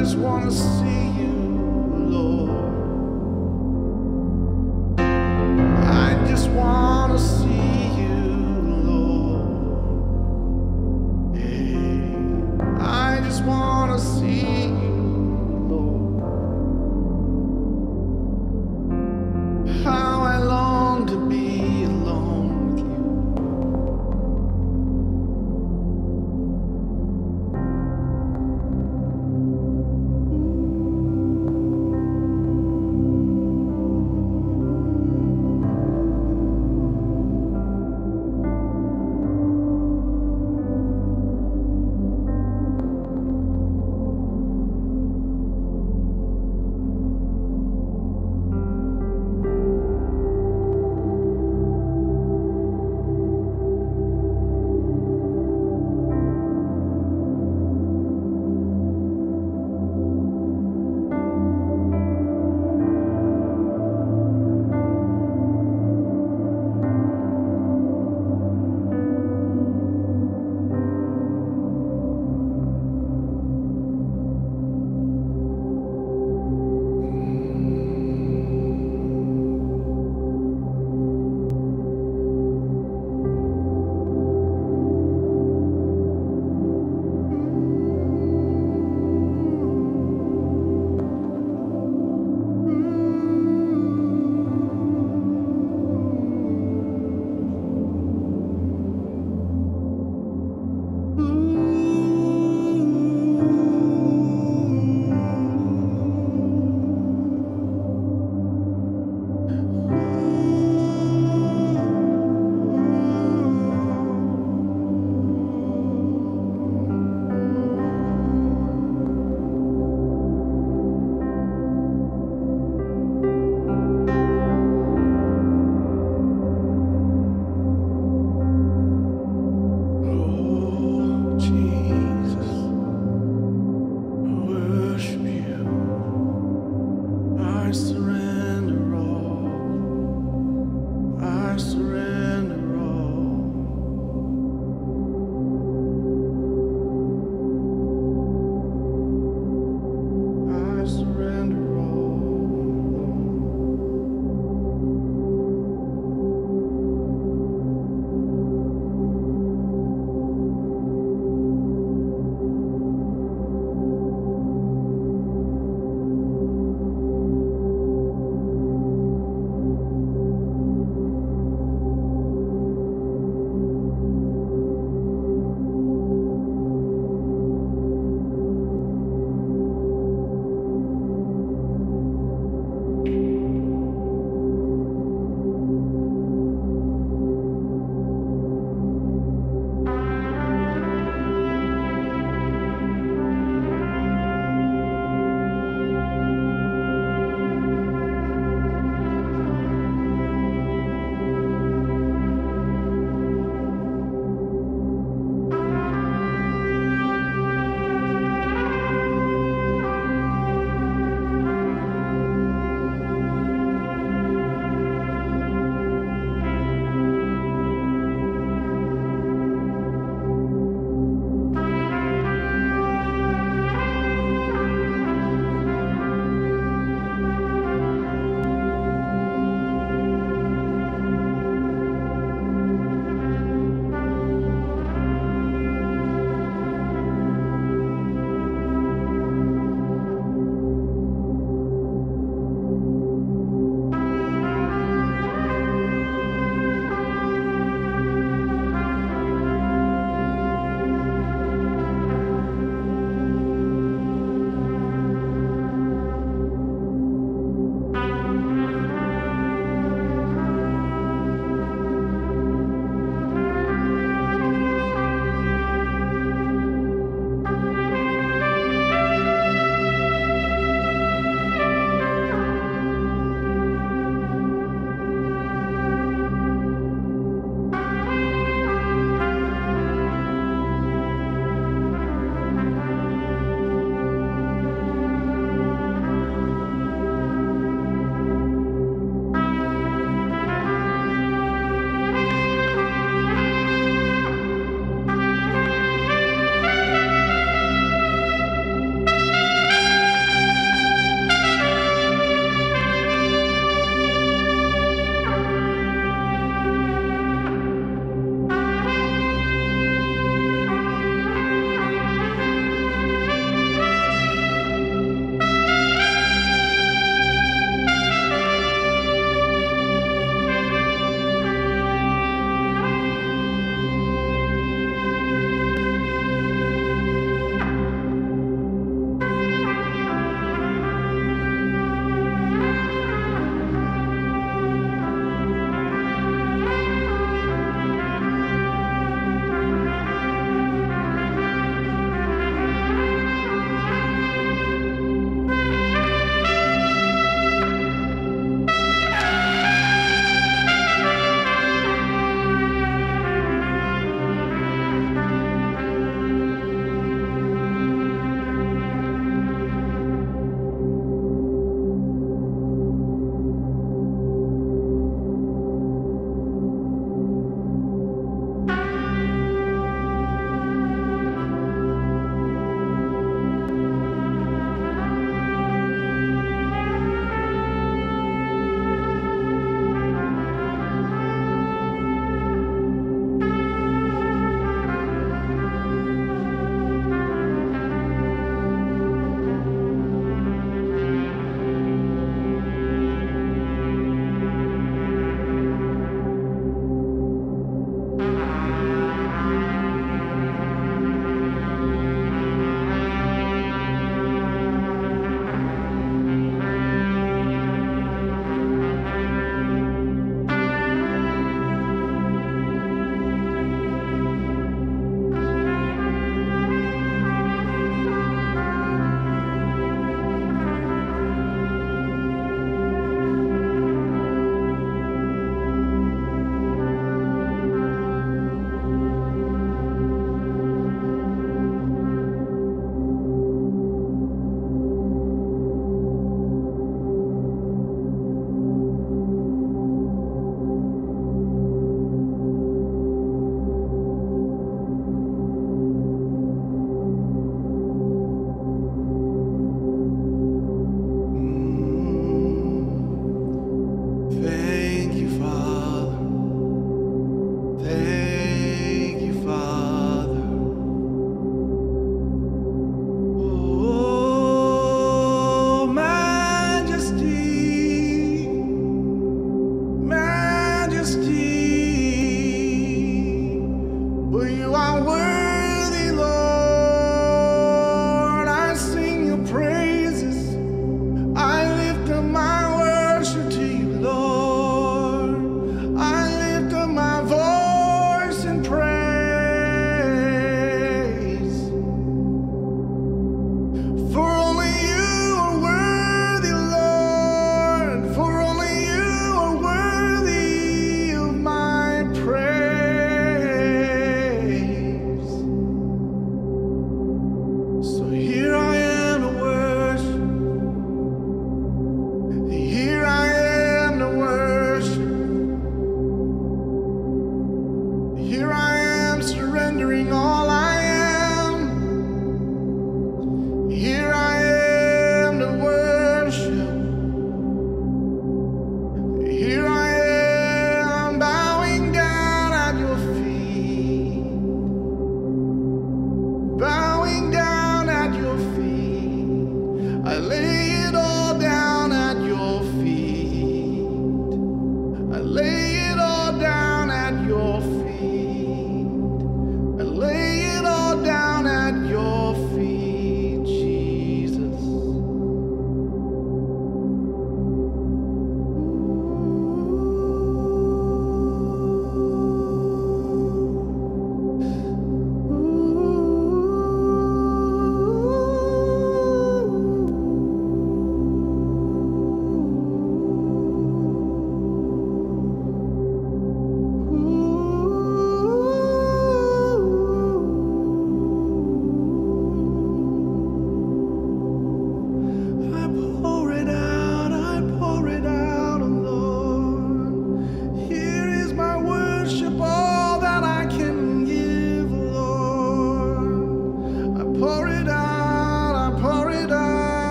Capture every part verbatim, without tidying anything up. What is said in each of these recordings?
just wanna see you, Lord. I just wanna see you, Lord. Hey, I just wanna see you, Lord. How I long to be alone with you.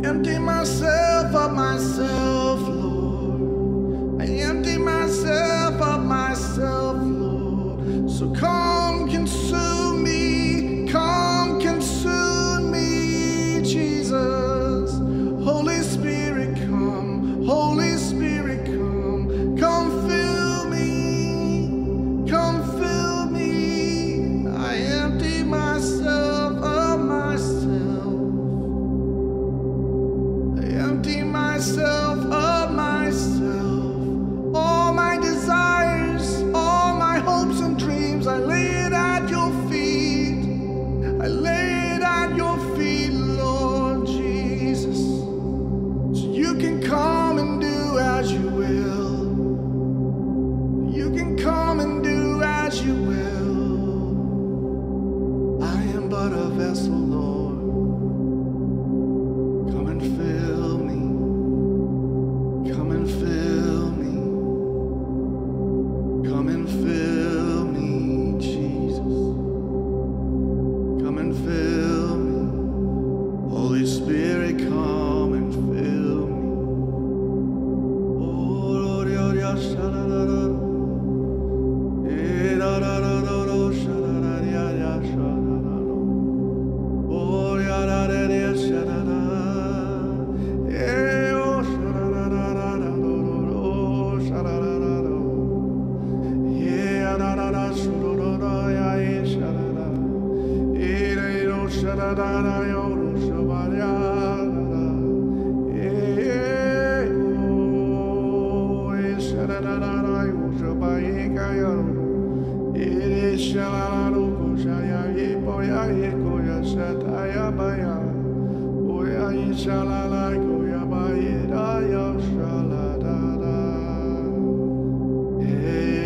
empty myself of myself, Lord. I empty myself of myself, Lord. So come consume me, come consume me, Jesus. Holy Spirit, come, Holy Spirit, come, come fill me, come fill me. I empty myself of myself. I empty myself of myself. All my desires, all my hopes and dreams, I lay it at your feet. I lay it at your feet, Lord Jesus. So you can come and do as you will. You can come and do as you will. I am but a vessel, Lord. Come and fill me. Come and fill me. Come and fill me, Jesus. Come and fill me. Holy Spirit, come and fill me. Oh, Lord, Lord, Lord, sha-da-da-da. Eh, da-da-da-da-da, sha-da-da-da-da, sha-da-da-da. Oh, ya-da-da-da, sha-da-da. Eh, oh, sha-da-da-da-da-da, sha-da-da-da-da. Yeah, da-da-da, sha-da-da-da, yeah, eh, sha-da-da. Eh, da-da, sha-da-da-da, yo, sha-ba-da, da-da. Eh, oh, eh, sha-da-da-da-da, yo, sha-ba-eh, ka-ya, eh, sha-la-la-lo, ko-sha-ya, eh, bo-ya, eh, ko-ya, sha-ta-ya, ba-ya. Oh, ya, eh, sha-la-la, ko-ya, ba-eh, da-ya, sha-la-da-da. Eh.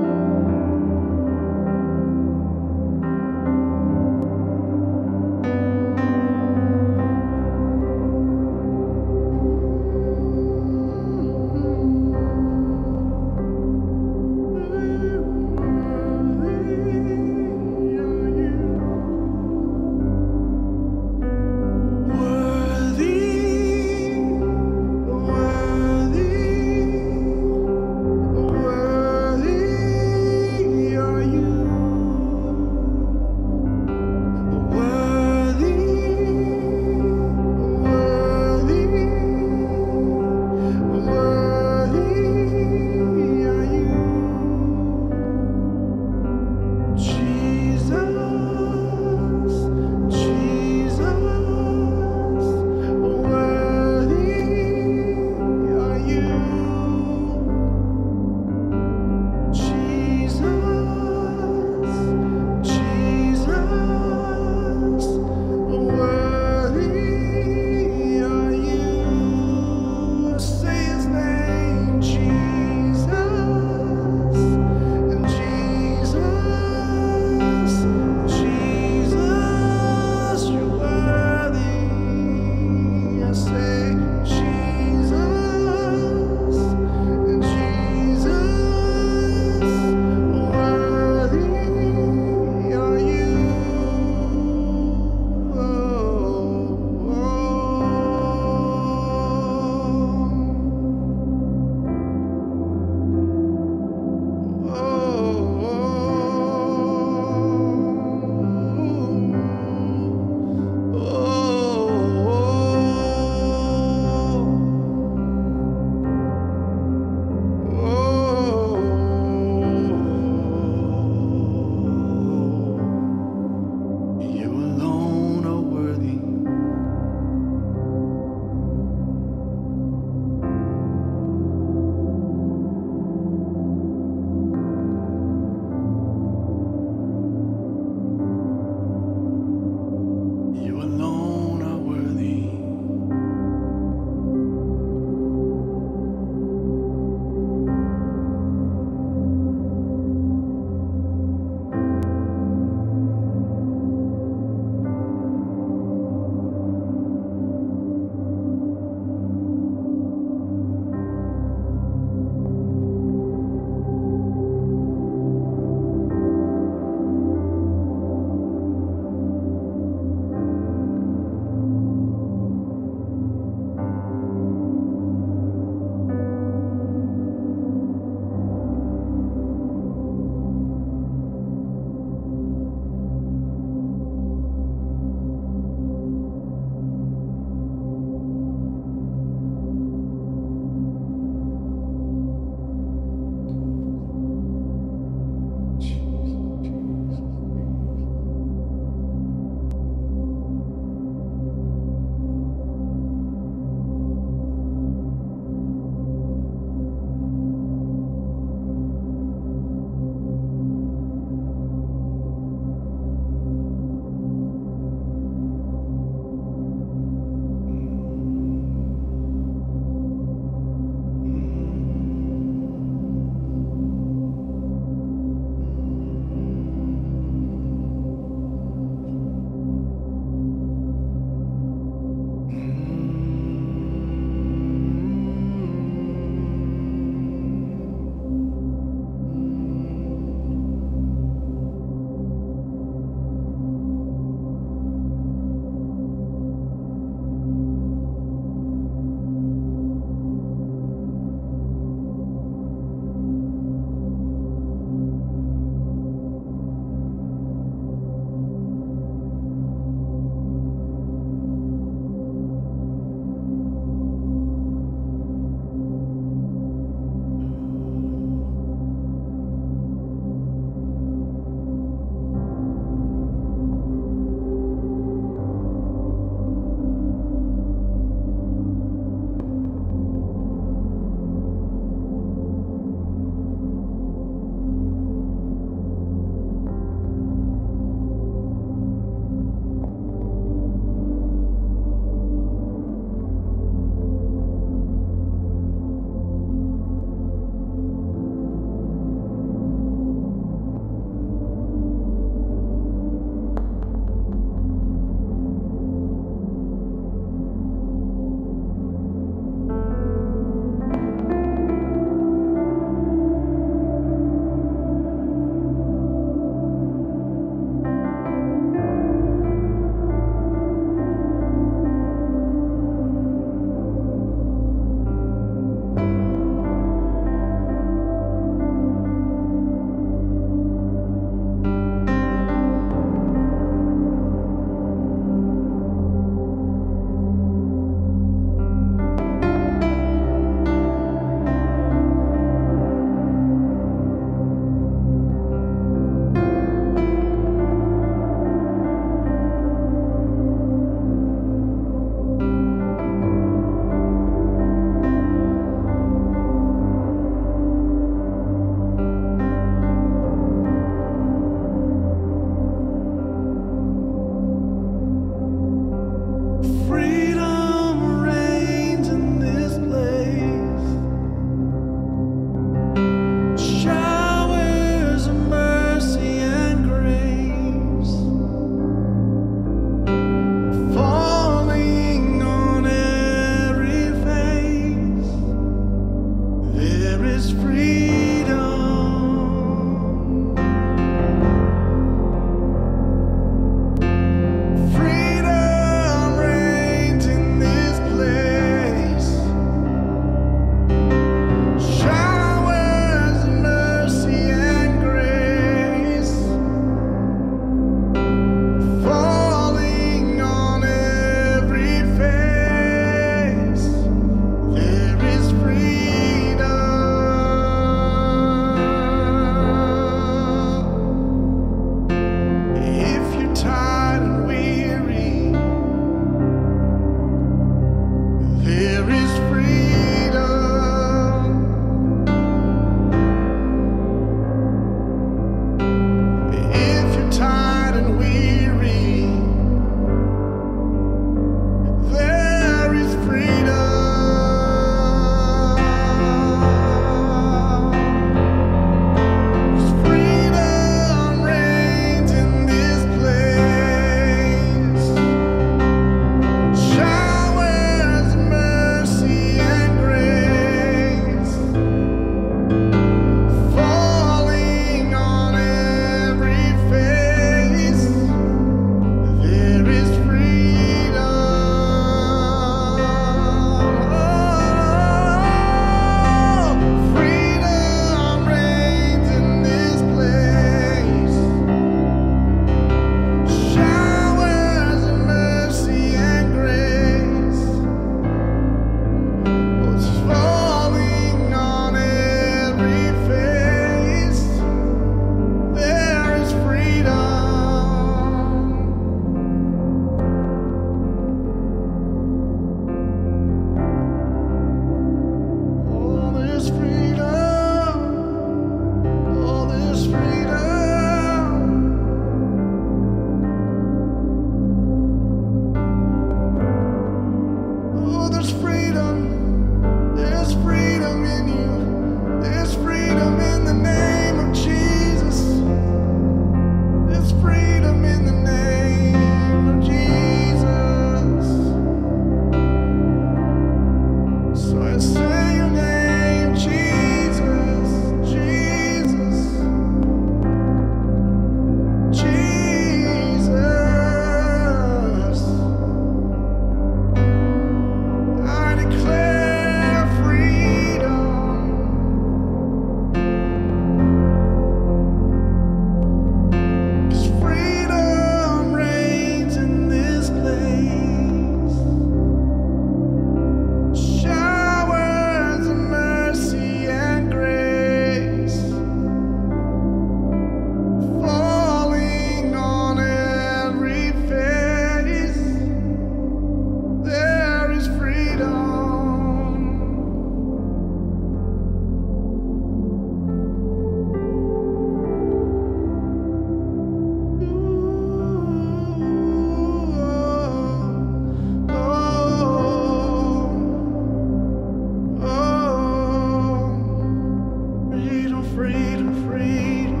freedom.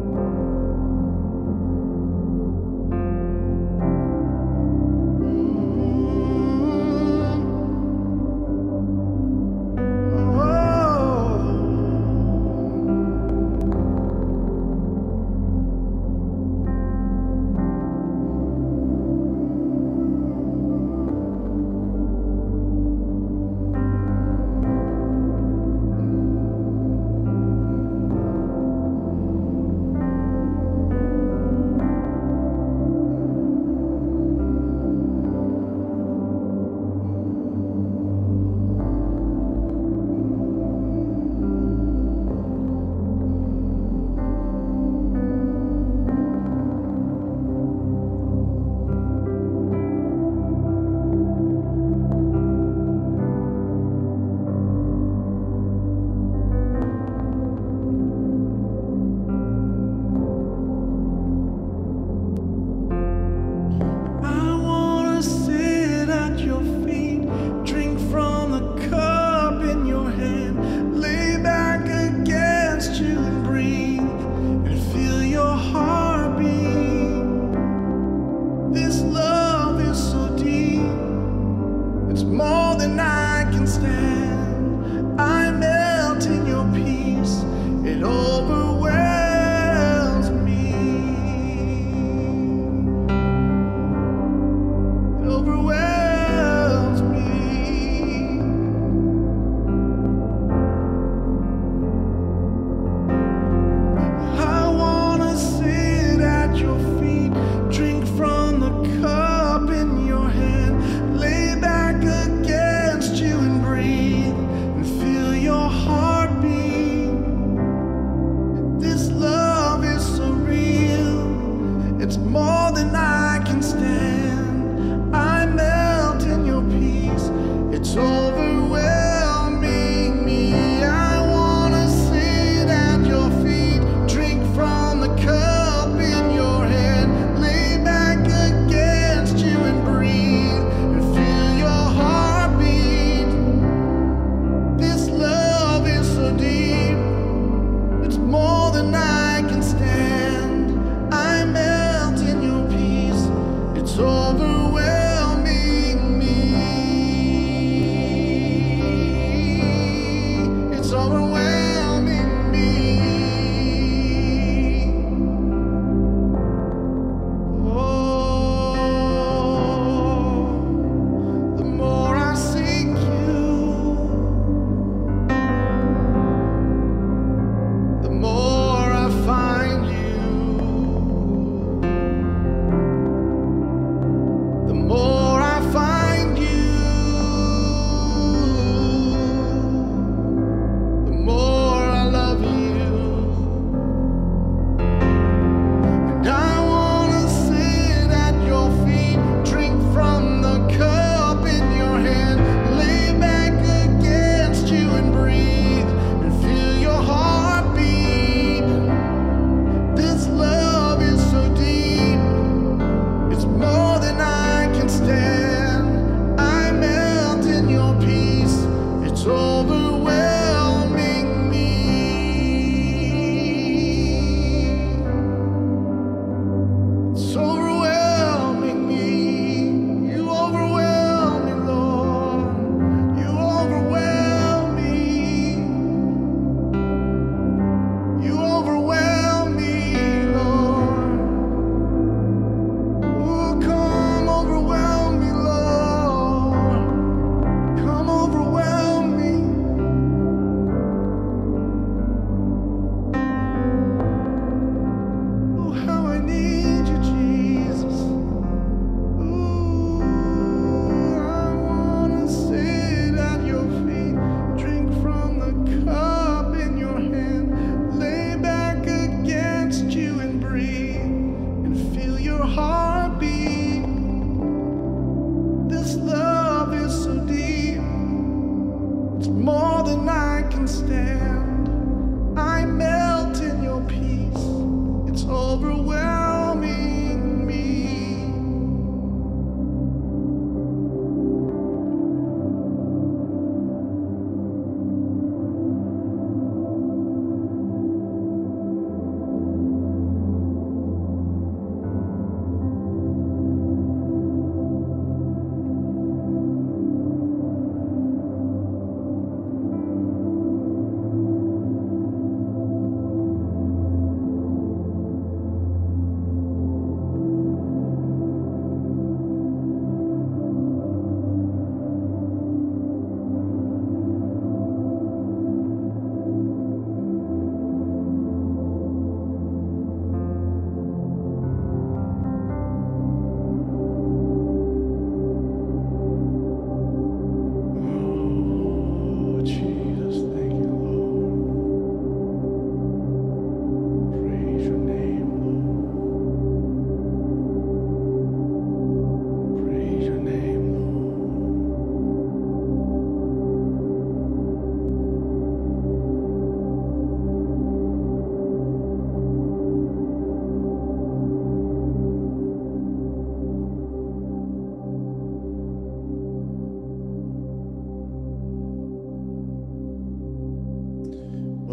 Mm.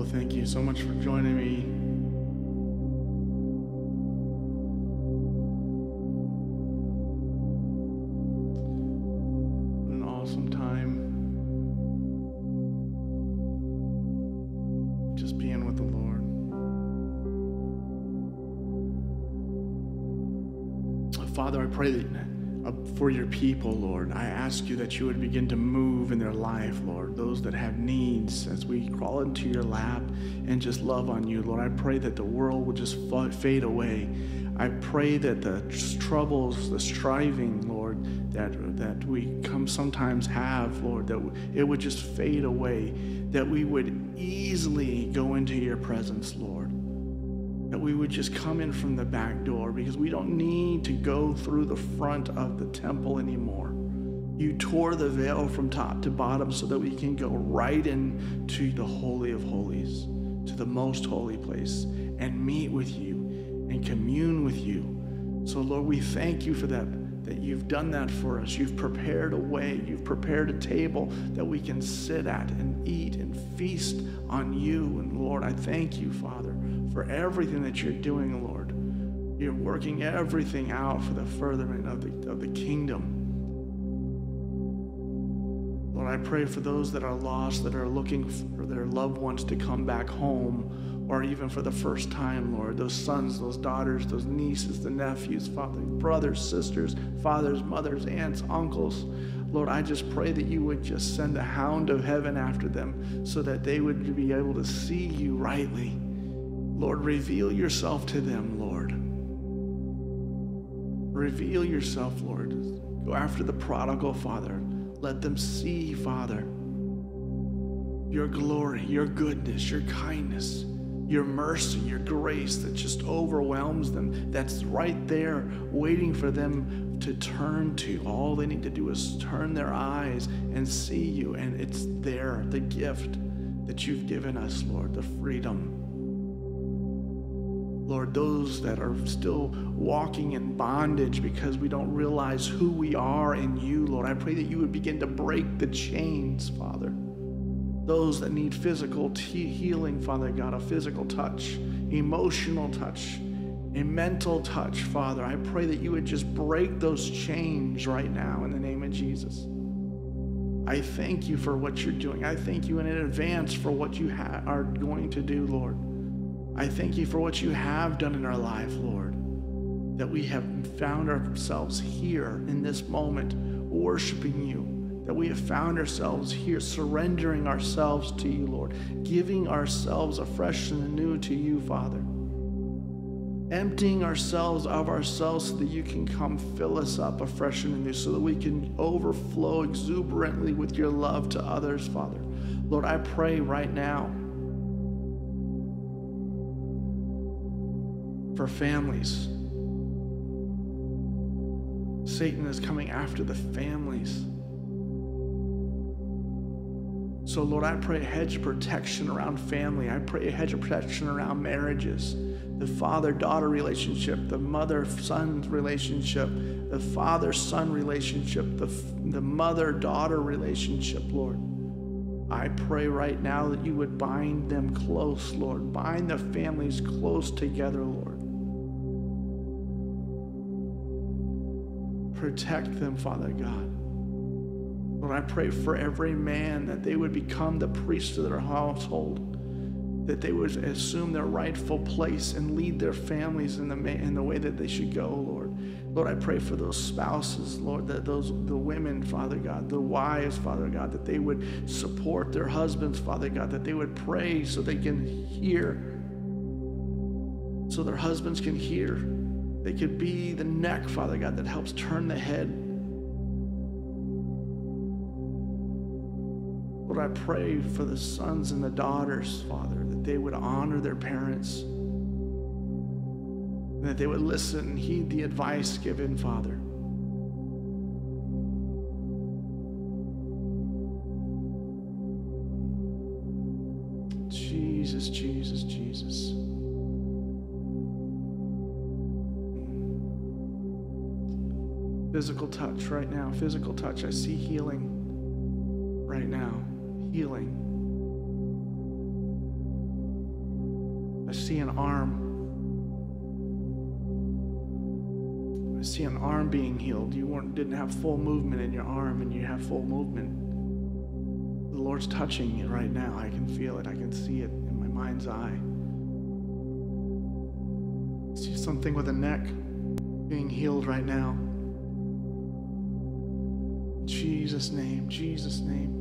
thank you so much for joining me. An awesome time just being with the Lord. Father, I pray that uh, for your people, Lord, I ask you that you would begin to move in their life, Lord, those that have needs, as we crawl into your lap and just love on you, Lord. I pray that the world will just fade away. I pray that the troubles, the striving, Lord, that, that we come sometimes have, Lord, that it would just fade away, that we would easily go into your presence, Lord. That we would just come in from the back door, because we don't need to go through the front of the temple anymore. You tore the veil from top to bottom so that we can go right into the Holy of Holies, to the most holy place, and meet with you and commune with you. So Lord, we thank you for that, that you've done that for us. You've prepared a way, you've prepared a table that we can sit at and eat and feast on you. And Lord, I thank you, Father, for everything that you're doing, Lord. You're working everything out for the furtherment of the, of the kingdom. Lord, I pray for those that are lost, that are looking for their loved ones to come back home, or even for the first time, Lord. Those sons, those daughters, those nieces, the nephews, father, brothers, sisters, fathers, mothers, aunts, uncles. Lord, I just pray that you would just send the hound of heaven after them so that they would be able to see you rightly. Lord, reveal yourself to them, Lord. Reveal yourself, Lord. Go after the prodigal, Father. Let them see, Father, your glory, your goodness, your kindness, your mercy, your grace that just overwhelms them. That's right there waiting for them to turn to. All they need to do is turn their eyes and see you, and it's there, the gift that you've given us, Lord, the freedom. Lord, those that are still walking in bondage because we don't realize who we are in you, Lord, I pray that you would begin to break the chains, Father. Those that need physical t- healing, Father God, a physical touch, emotional touch, a mental touch, Father, I pray that you would just break those chains right now in the name of Jesus. I thank you for what you're doing. I thank you in advance for what you ha- are going to do, Lord. I thank you for what you have done in our life, Lord, that we have found ourselves here in this moment worshiping you, that we have found ourselves here surrendering ourselves to you, Lord, giving ourselves afresh and anew to you, Father, emptying ourselves of ourselves so that you can come fill us up afresh and anew, so that we can overflow exuberantly with your love to others, Father. Lord, I pray right now for families. Satan is coming after the families. So Lord, I pray a hedge of protection around family. I pray a hedge of protection around marriages, the father-daughter relationship, the mother-son relationship, the father-son relationship, the, the mother-daughter relationship, Lord. I pray right now that you would bind them close, Lord. Bind the families close together, Lord. Protect them, Father God. Lord, I pray for every man that they would become the priest of their household, that they would assume their rightful place and lead their families in the, in the way that they should go, Lord. Lord, I pray for those spouses, Lord, that those the women, Father God, the wives, Father God, that they would support their husbands, Father God, that they would pray so they can hear, so their husbands can hear. They could be the neck, Father God, that helps turn the head. Lord, I pray for the sons and the daughters, Father, that they would honor their parents, and that they would listen and heed the advice given, Father. Jesus, Jesus, Jesus. Physical touch right now, physical touch. I see healing right now, healing. I see an arm. I see an arm being healed. You weren't, didn't have full movement in your arm, and you have full movement. The Lord's touching it right now. I can feel it. I can see it in my mind's eye. I see something with a neck being healed right now. In Jesus' name, Jesus' name.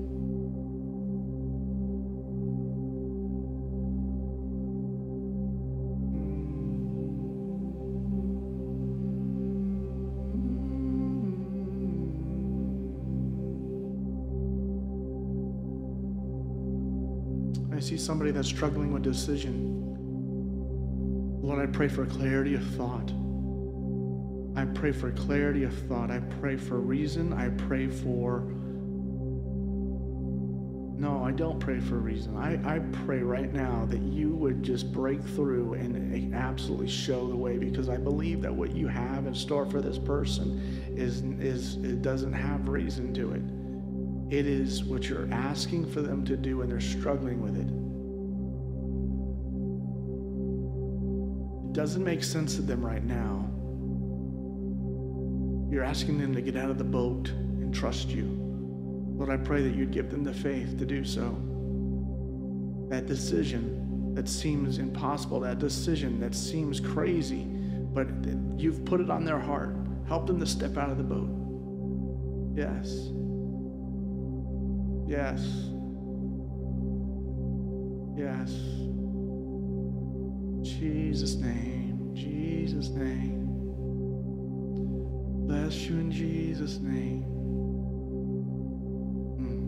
I see somebody that's struggling with decision. Lord, I pray for clarity of thought. I pray for clarity of thought. I pray for reason. I pray for... No, I don't pray for reason. I, I pray right now that you would just break through and absolutely show the way, because I believe that what you have in store for this person is, is it doesn't have reason to it. It is what you're asking for them to do, and they're struggling with it. It doesn't make sense to them right now. You're asking them to get out of the boat and trust you. Lord, I pray that you'd give them the faith to do so. That decision that seems impossible, that decision that seems crazy, but you've put it on their heart. Help them to step out of the boat. Yes. Yes. Yes. Jesus' name, Jesus' name. Bless you in Jesus' name. Mm.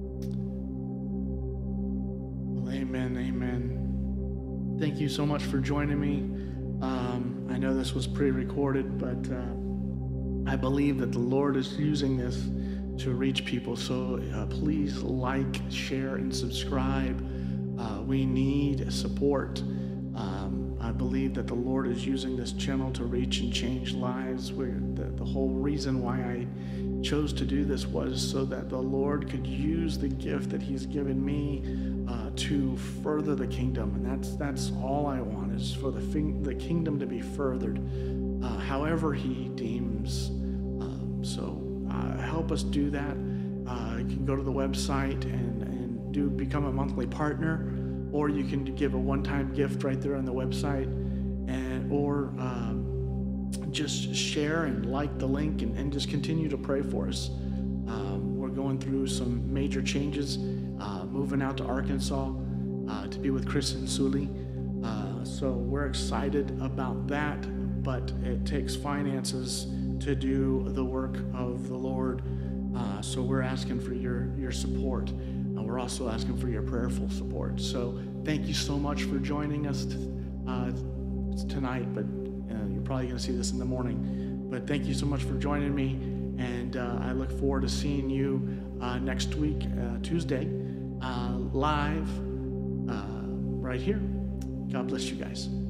Well, amen, amen. Thank you so much for joining me. Um, I know this was pre-recorded, but uh, I believe that the Lord is using this to reach people. So uh, please like, share, and subscribe. Uh, we need support. Um, I believe that the Lord is using this channel to reach and change lives. We're, the, the whole reason why I chose to do this was so that the Lord could use the gift that He's given me uh, to further the kingdom. And that's that's all I want, is for the, the kingdom to be furthered uh, however He deems. Um, so uh, help us do that. Uh, you can go to the website and, and do become a monthly partner, or you can give a one-time gift right there on the website, and or um, just share and like the link, and, and just continue to pray for us. Um, we're going through some major changes, uh, moving out to Arkansas uh, to be with Chris and Sully. Uh, so we're excited about that, but it takes finances to do the work of the Lord. Uh, so we're asking for your, your support. And we're also asking for your prayerful support. So thank you so much for joining us t- uh, tonight, but uh, you're probably going to see this in the morning. But thank you so much for joining me, and uh, I look forward to seeing you uh, next week, uh, Tuesday, uh, live uh, right here. God bless you guys.